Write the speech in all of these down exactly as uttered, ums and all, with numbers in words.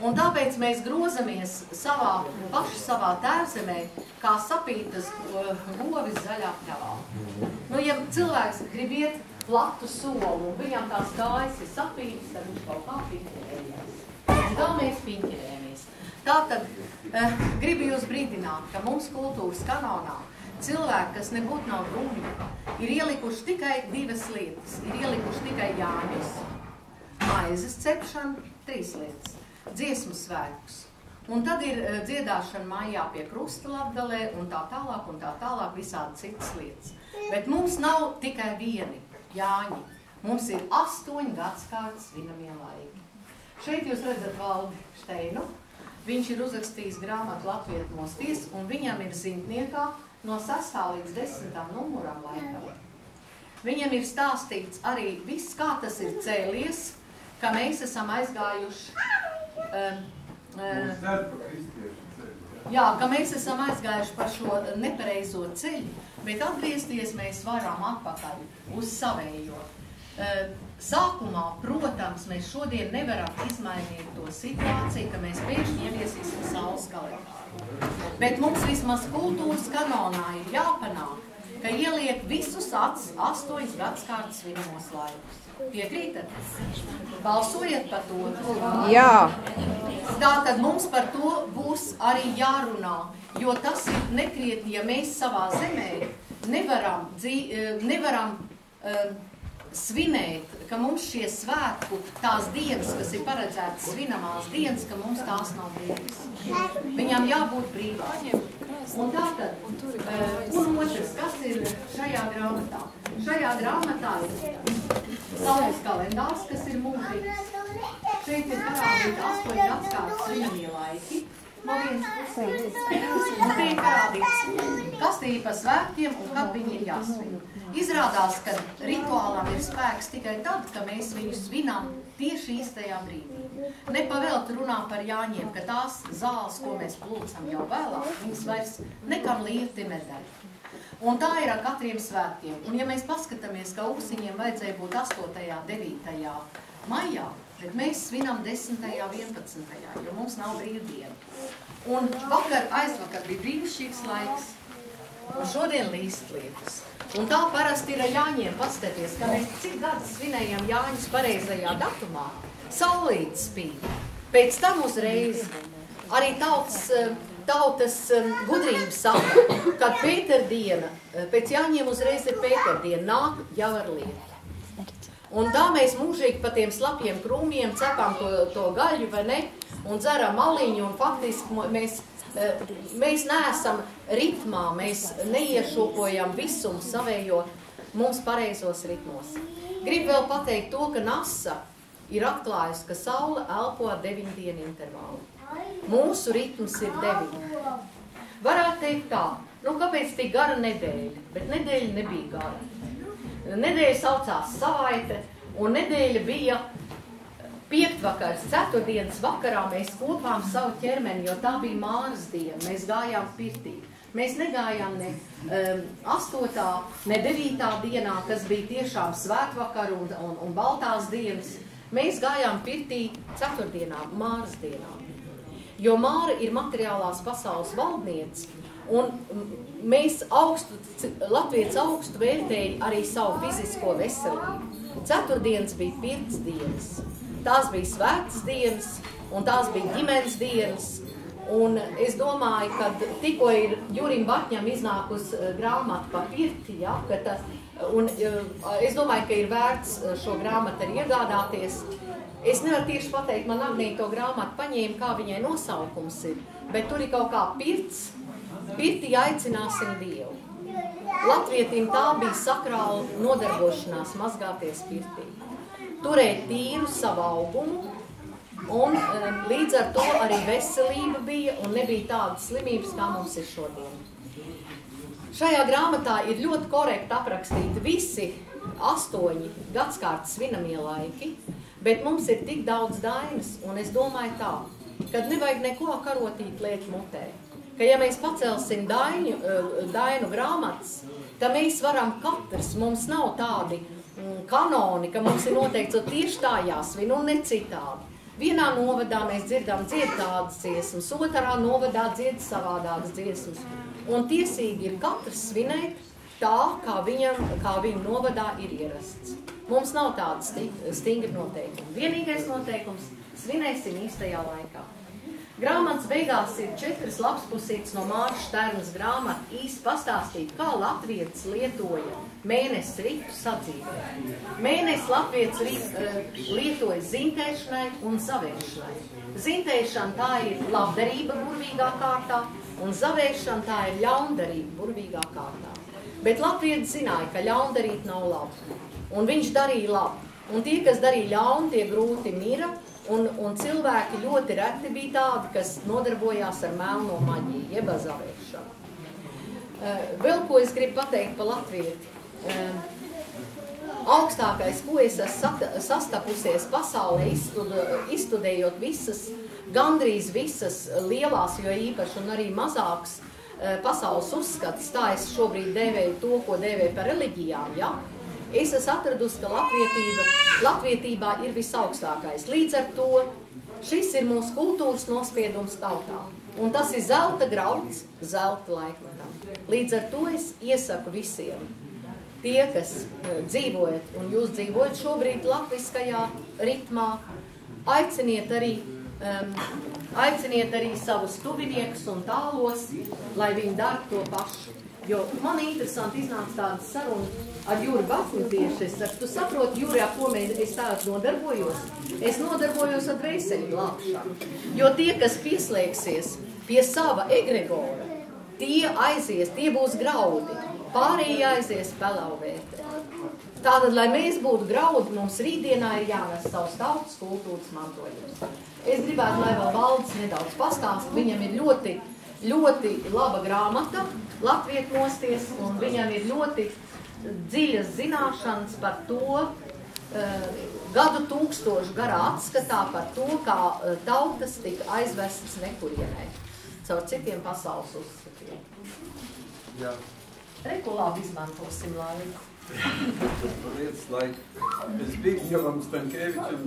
Un tāpēc mēs grozamies savā, paši savā tērzemē, kā sapītas govis zaļā pļavā. Nu, ja cilvēks grib iet platu solu un viņam tās kājas ir sapītas, tad viņš kaut kā piņķerējies. Un tā mēs piņķerējamies. Tātad eh, gribu jūs brīdināt, ka mums kultūras kanonā cilvēki, kas nebūtu nav brūņi, ir ielikuši tikai divas lietas. Ir ielikuši tikai jāņus, maizes cepšana, trīs lietas. Dziesmu svētkus. Un tad ir uh, dziedāšana mājā pie krusta Latgalē un tā tālāk un tā tālāk visādi citas lietas. Bet mums nav tikai vieni jāņi. Mums ir astoņi gadskārtas svinamie laiki. Šeit jūs redzat Valdi Šteinu. Viņš ir uzrakstījis grāmatu Latvietmos ties un viņam ir zintniekā no sestā līdz desmitām numuram laikam. Viņam ir stāstīts arī viss, kā tas ir cēlies, ka mēs esam aizgājuši Um, uh, jā, ka mēs esam aizgājuši par šo nepareizo ceļu, bet atgriezties mēs varam atpakaļ uz savējo. Uh, sākumā, protams, mēs šodien nevaram izmainīt to situāciju, ka mēs pēkšņi ieviesīsim saules kalendāru. Bet mums vismaz kultūras kanonā ir jāpanāk, ka ieliek visus astoņus gadskārtas svinamos laikus. Piekrītat? Balsojiet par to. Jā. Tātad mums par to būs arī jārunā, jo tas ir nekrietni, ja mēs savā zemē nevaram, dzī, nevaram um, svinēt, ka mums šie svētku, tās dienas, kas ir paredzētas svinamās dienas, ka mums tās nav brīvas. Viņām jābūt brīvām. Un tātad, uh, un otrs, kas ir šajā grāmatā? Šajā grāmatā ir saules kalendārs, kas ir mūžīgs. Šeit ir parādīti astoņi gadskārtas svinamie laiki. No vienas puses. Un te ir parādīts, kas tie ir pa svētkiem un kad viņi ir jāsvin. Izrādās, ka rituālam ir spēks tikai tad, ka mēs viņu svinām tieši īstajā brīdī. Nepavēlti runā par jāņiem, ka tās zāles, ko mēs plūcam jau vēlāk, viņas vairs nekam lieti nedara. Un tā ir ar katriem svētkiem. Un ja mēs paskatāmies, ka Uksiņiem vajadzēja būt astotajā, devītajā maijā, bet mēs svinam desmitajā, vienpadsmitajā, jo mums nav brīvdiena. Un vakar, aizvakar bija brīnišķīgs laiks, un šodien līst lietas. Un tā parasti ir ar jāņiem, paskaties, ka mēs cik gadus svinējam jāņus pareizajā datumā, saulītes spīd. Pēc tam uzreiz arī tautas, tautas gudrības saka, kad Pēterdiena, pēc jāņiem uzreiz ir Pēterdiena, nāk jau ar lietu. Un tā mēs mūžīgi pa tiem slapjiem krūmiem cepam to, to gaļu, vai ne, un dzeram maliņu, un faktiski mēs, mēs neesam ritmā, mēs neiešūpojam visumu savējo mums pareizos ritmos. Gribu vēl pateikt to, ka NASA ir atklājusi, ka saule elpo ar deviņu dienu intervālu. Mūsu ritms ir deviņi. Varētu teikt tā, nu kāpēc tik gara nedēļa, bet nedēļa nebija gara. Nedēļa saucās savaite, un nedēļa bija piektvakars, ceturtdienas vakarā mēs kopām savu ķermeni, jo tā bija Māras diena, mēs gājām pirtī. Mēs negājām ne um, astotā, ne devītā dienā, kas bija tiešām svētvakar un, un, un baltās dienas. Mēs gājām pirtī ceturtdienā, Māras dienā. Jo Māra ir materiālās pasaules valdniece, un mēs augstu, latvietis augstu vērtēja arī savu fizisko veselību. Ceturtdienas bija pirts dienas, tās bija svētas dienas, un tās bija ģimenes dienas. Un es domāju, ka tikko ir Jurim Batņam iznākus grāmata pa pirti, ja, ka ta, un es domāju, ka ir vērts šo grāmatu arī iegādāties. Es nevaru tieši pateikt, man Agnija to grāmatu paņēma, kā viņai nosaukums ir, bet tur ir kaut kā pirts, pirtī aicināsim Dievu. Latvietim tā bija sakrāla nodarbošanās mazgāties pirtī. Turēt tīru savu augumu, un līdz ar to arī veselība bija un nebija tādas slimības, kā mums ir šodien. Šajā grāmatā ir ļoti korekti aprakstīti visi astoņi gadskārtas svinamie laiki, bet mums ir tik daudz dainas, un es domāju tā, kad nevajag neko karotīt liet mutē. Ka ja mēs pacelsim dainu, dainu grāmatas, tad mēs varam katrs, mums nav tādi kanoni, ka mums ir noteikts, ka tieši tā jāsvin un ne citādi. Vienā novadā mēs dzirdam dzied tādas dziesmas, otrā novadā dzied savādākas dziesmas. Un tiesīgi ir katrs svinēt tā, kā viņam, kā viņam novadā ir ierasts. Mums nav tāda stingri noteikumi. Vienīgais noteikums – svinēsim īstajā laikā. Grāmatas beigās ir četras lapspusītes no Māra Šternas grāmata īsti pastāstīt, kā latvietis lietoja mēnesis ritu sadzīvē. Mēnesis latvietis lietoja zintēšanai un zavēšanai. Zintēšana tā ir labdarība burvīgā kārtā, un zavēšana tā ir ļaundarība burvīgā kārtā. Bet latvietis zināja, ka ļaundarīt nav labi, un viņš darīja labi. Un tie, kas darīja ļaunu, tie grūti mira, un, un cilvēki ļoti reti bija tādi, kas nodarbojās ar melno maģiju, jeb zavēšanu. Uh, vēl ko es gribu pateikt par latvieti. Uh, augstākais, ko es esmu sastapusies pasaulē, izstudējot visas, gandrīz visas lielās, jo īpaši un arī mazākas uh, pasaules uzskatas, tā es šobrīd dēvēju to, ko dēvēju par reliģijām, ja? Es esmu atradusi, ka latvietība, latvietībā ir visaugstākais. Līdz ar to šis ir mūsu kultūras nospiedums tautā. Un tas ir zelta grauds, zelta laikmetam. Līdz ar to es iesaku visiem, tie, kas dzīvojat, un jūs dzīvojat šobrīd latviskajā ritmā, aiciniet arī, um, aiciniet arī savus tuviniekus un tālos, lai viņi dara to pašu. Jo man interesanti iznāca tāda saruna ar Juri Bafnu tieši. Es saku, tu saproti, Juri, ar ko mēs, es tādu nodarbojos? Es nodarbojos ar dvēseli glābšanu. Jo tie, kas pieslēgsies pie sava egregora, tie aizies, tie būs graudi. Pārējie aizies pelauvēt. Tātad, lai mēs būtu graudi, mums rītdienā ir jānes savs tautas kultūras mantojums. Es gribētu, lai vēl Valdis nedaudz pastāst. Viņam ir ļoti, ļoti laba grāmata, Latviet mosties, un viņam ir ļoti dziļas zināšanas par to, uh, gadu tūkstošu garā atskatā par to, kā uh, tautas tika aizvestas nekurienē, caur citiem pasaules uzskatiem. Jā. Reku labi izmantosim laiku. Lietas laiku. Es biju Jovam Stankēvičam,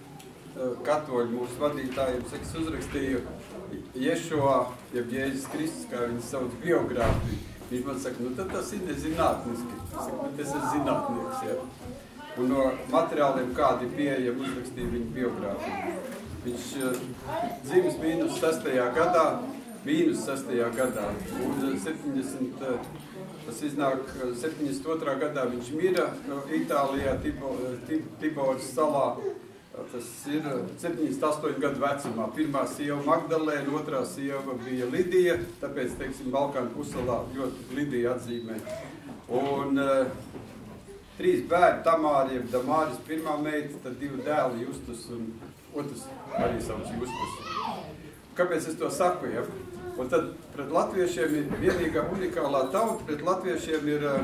katoļu mūsu vadītājiem, es uzrakstīju Ješua, jeb Jēzus Kristus, kā viņas sauc, biogrāfiju. Viņš man saka, nu tad tas ir nezinātniski. Es saku, nu tas ir zinātnieks, ja. Un no materiāliem, kādi pieejami, uzrakstīja viņa biogrāfiju. Viņš dzimis mīnus sastajā gadā, mīnus sastajā gadā, un septiņdesmit, tas iznāk septiņdesmit otrā gadā viņš mira Itālijā, Tiboras salā. Tas ir septiņdesmit astoņu gadu vecumā. Pirmā sieva Magdalēna, otrā sieva bija Lidija, tāpēc, teiksim, Balkānu pussalā ļoti Lidija atzīmē. Un uh, trīs bērni, Tamāri, jeb Damāris, pirmā meita, tad divi dēli, Justus un otrs arī sauc Justus. Kāpēc es to saku, ja? Un tad pret latviešiem ir vienīgā unikālā tauta, pret latviešiem ir uh,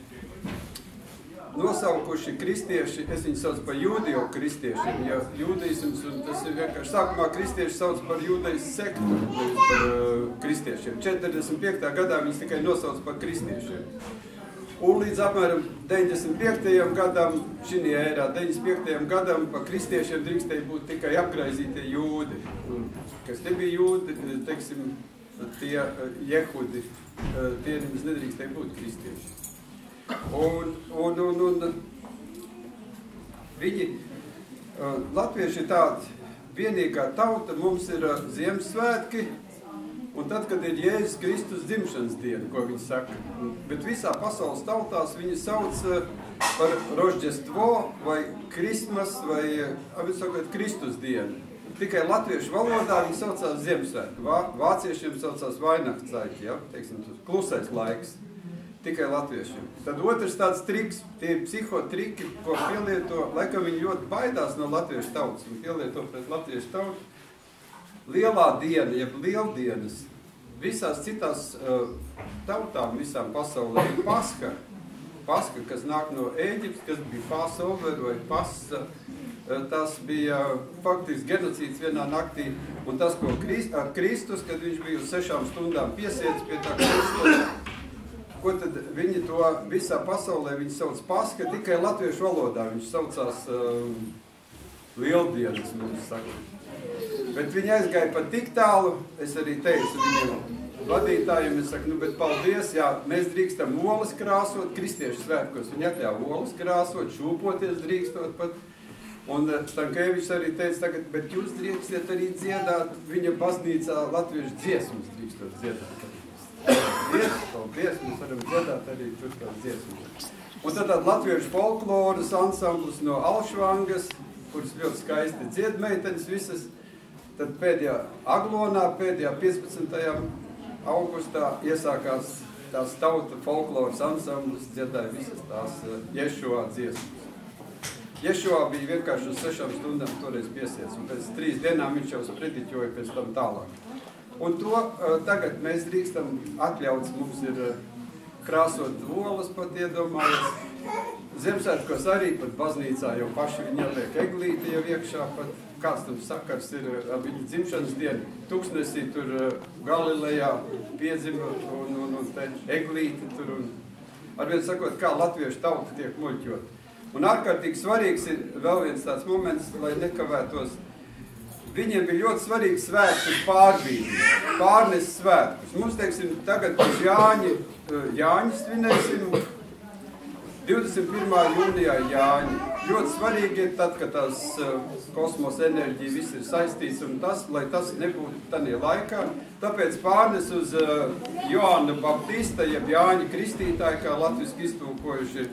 nosaukuši kristieši, es viņu sauc par jūdiju kristiešiem, ja jūdisms, un tas ir vienkārši, sākumā kristieši sauc par jūdejas sektu, nevis par uh, kristiešiem. četrdesmit piektā gadā viņus tikai nosauc par kristiešiem. Un līdz apmēram deviņdesmit piektajam gadam, šī ērā, deviņdesmit piektajam gadam, par kristiešiem drīkstēja būt tikai apgraizītie jūdi. Un, kas te bija jūdi, teiksim, tie uh, jehudi, uh, tie nemaz nedrīkstēja būt kristieši. Un, un, un, un viņi, uh, latvieši ir tādi vienīgā tauta, mums ir uh, Ziemassvētki, un tad, kad ir Jēzus Kristus dzimšanas diena, ko viņi saka. Bet visā pasaules tautās viņi sauc uh, par Rožģestvo vai Krismas vai, uh, sakot, Kristus dienu. Tikai latviešu valodā viņi saucās Ziemassvētki, Vā, vāciešiem saucās Vainachtszeit, ja, teiksim, klusais laiks. Tikai latviešiem. Tad otrs tāds triks, tie psihotriki, ko pielieto, laikam viņi ļoti baidās no latviešu tautas, un pielieto pret latviešu tautu. Lielā diena, jeb lieldienas, visās citās uh, tautām, visām pasaulē ir Paska. Paska, kas nāk no Ēģiptes, kas bija Passover vai Pasa, uh, tas bija faktiski genocīds vienā naktī, un tas, ko Krist, ar Kristus, kad viņš bija uz sešām stundām piesiets pie tā Kristus, ko tad viņi to visā pasaulē, viņi sauc Paska, tikai latviešu valodā viņš saucās uh, lieldienas, mums saka. Bet viņi aizgāja pat tik tālu, es arī teicu viņiem vadītājiem, es saku, nu, bet paldies, jā, mēs drīkstam olas krāsot, kristiešu svētkos, viņi atļāva olas krāsot, šūpoties drīkstot pat. Un Stankēvičs arī teica tagad, bet jūs drīkstiet arī dziedāt viņa baznīcā latviešu dziesmas drīkstot dziedāt. Paldies, paldies, mēs varam dziedāt arī tur tās dziesmas. Un tad tāda latviešu folkloras ansamblis no Alšvangas, kuras ļoti skaisti dziedmeitenes visas, tad pēdējā Aglonā, pēdējā piecpadsmitajā augustā iesākās tās tauta folkloras ansamblis, dziedāja visas tās Ješua dziesmas. Ješua bija vienkārši uz sešām stundām toreiz piesies, un pēc trīs dienām viņš jau sprediķoja pēc tam tālāk. Un to uh, tagad mēs drīkstam atļauts, mums ir uh, krāsot olas pat iedomājas. Ziemassvētkos arī pat baznīcā jau paši viņi ieliek eglīti jau iekšā, pat kāds tam sakars ir ar viņu dzimšanas dienu. Tuksnesī tur uh, Galilejā piedzima un, un, un te eglīti tur un arvien sakot, kā latviešu tauta tiek muļķot. Un ārkārtīgi svarīgs ir vēl viens tāds moments, lai nekavētos. Viņiem bija ļoti svarīgs svētkus pārbīdīt, pārnes svētkus. Mums, teiksim, tagad uz Jāņi, Jāņi svinēsim, divdesmit pirmā jūnijā Jāņi. Ļoti svarīgi ir tad, kad tās kosmosa enerģija viss ir saistīts un tas, lai tas nebūtu tādā laikā. Tāpēc pārnes uz Joāna Baptista, jeb Jāņa Kristītāja, kā latviski iztulkojuši ir.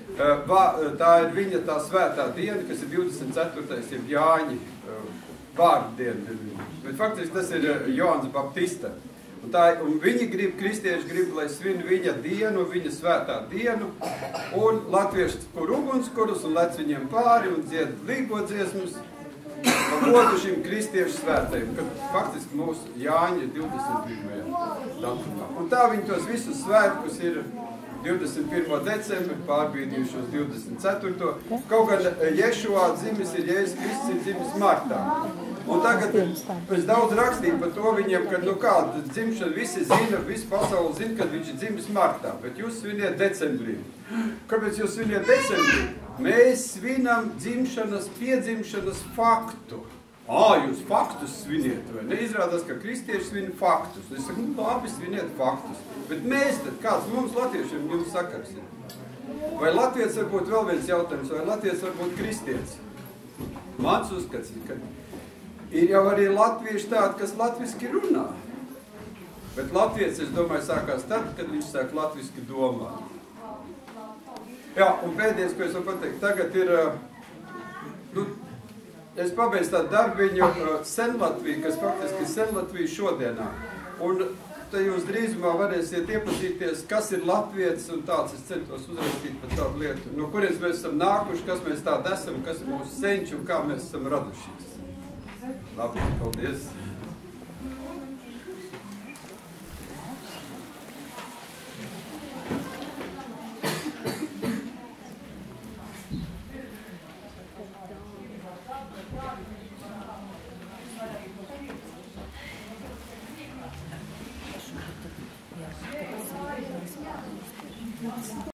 Tā ir viņa tā svētā diena, kas ir divdesmit ceturtais jeb Jāņa vārdu diena. Bet faktiski tas ir Joāns Baptista. Un, tā, un viņi grib, kristieši grib, lai svin viņa dienu, viņa svētā dienu, un latvieši kur ugunskurus un lec viņiem pāri un dzied līgo dziesmas, un godu šim kristiešu svētajiem, kad faktiski mūsu Jāņa ir divdesmit pirmajā datumā. Un tā viņi tos visus svētkus ir divdesmit pirmo decembri, pārbīdījuši uz divdesmit ceturto Kaut gan Ješua dzimis ir Jēzus Kristus ir dzimis martā. Un tagad es daudz rakstīju par to viņiem, ka nu kāda dzimšana visi zina, visi pasauli zina, kad viņš ir dzimis martā, bet jūs sviniet decembrī. Kāpēc jūs sviniet decembrī? Mēs svinam dzimšanas, piedzimšanas faktu. Ā, jūs faktus sviniet, vai ne? Izrādās, ka kristieši svina faktus. Es saku, nu labi, sviniet faktus. Bet mēs tad, kāds mums latviešiem jums sakars ir? Vai latvietis var būt vēl viens jautājums, vai latvietis var būt kristietis? Mans uzskats ir, ka ir jau arī latvieši tādi, kas latviski runā. Bet latvietis, es domāju, sākās tad, kad viņš sāk latviski domāt. Jā, un pēdējais, ko es varu pateikt, tagad ir, nu, es pabeidzu tādu darbiņu Senlatviju, kas faktiski ir Senlatvija šodienā. Un te jūs drīzumā varēsiet iepazīties, kas ir latvietis, un tāds es centos uzrakstīt par tādu lietu. No kurienes mēs esam nākuši, kas mēs tādi esam, kas ir mūsu senči un kā mēs esam radušies. Labi, paldies!